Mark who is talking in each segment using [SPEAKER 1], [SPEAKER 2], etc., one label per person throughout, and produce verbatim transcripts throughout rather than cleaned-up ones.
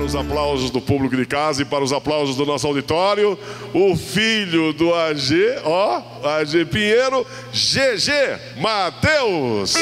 [SPEAKER 1] os aplausos do público de casa e para os aplausos do nosso auditório, o filho do A G, ó, A G Pinheiro, G G Mateus.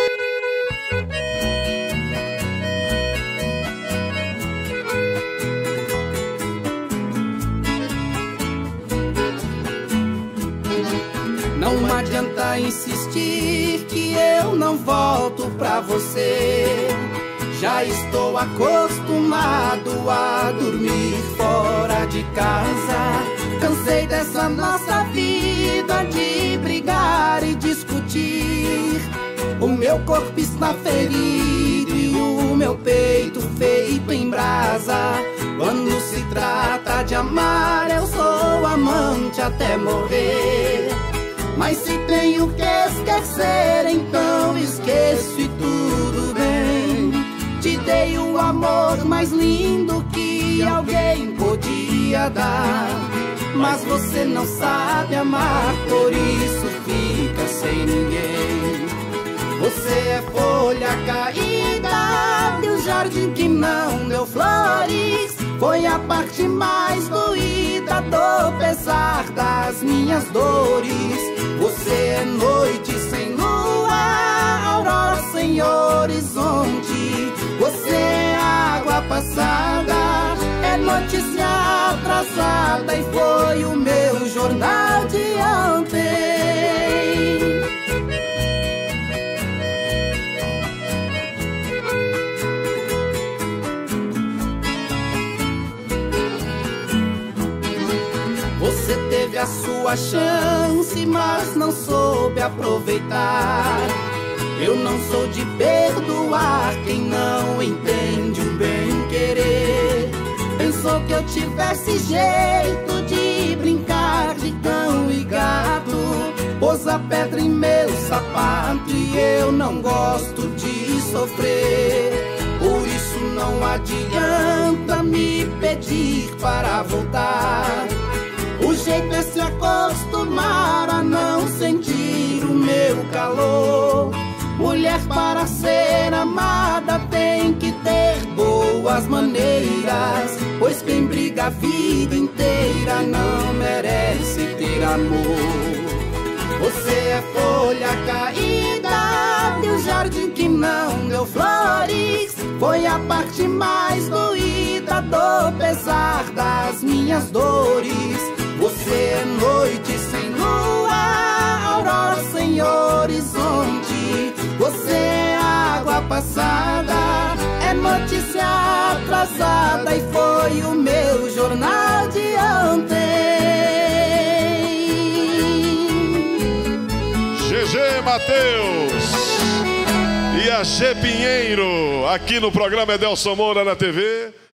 [SPEAKER 2] Não adianta insistir que eu não volto pra você. Já estou acostumado a dormir fora de casa. Cansei dessa nossa vida de brigar e discutir. O meu corpo está ferido e o meu peito feito em brasa. Quando se trata de amar, eu sou amante até morrer. Mas se tenho que esquecer, então esqueço e tudo bem. Te dei o amor mais lindo que alguém podia dar. Mas você não sabe amar, por isso fica sem ninguém. Você é folha caída de um jardim que não deu flores. Foi a parte mais doída do pesar das minhas dores. Você é noite sem lua, aurora sem horizonte. Você é água passada, é notícia atrasada e foi o meu jornal de ontem. Você teve a sua chance, mas não soube aproveitar. Eu não sou de perdoar quem não entende o bem-querer. Pensou que eu tivesse jeito de brincar de cão e gato. Pôs a pedra em meu sapato e eu não gosto de sofrer. Por isso não adianta me pedir para voltar. O jeito é se acostumar a não sentir o meu calor. Mulher, para ser amada tem que ter boas maneiras, pois quem briga a vida inteira não merece ter amor. Você é folha caída de um jardim que não deu flores. Foi a parte mais doída do pesar das minhas dores. Você é noite sem lua, aurora sem horizonte. Você é água passada, é notícia atrasada e foi o meu jornal de ontem.
[SPEAKER 1] G G Mateus e A G Pinheiro, aqui no programa Edelson Moura na T V.